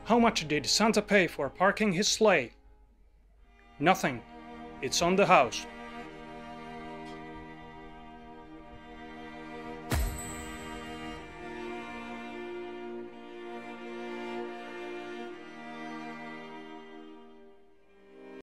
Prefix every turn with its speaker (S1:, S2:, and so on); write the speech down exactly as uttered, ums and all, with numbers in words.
S1: How much did Santa pay for parking his sleigh? Nothing. It's on the house.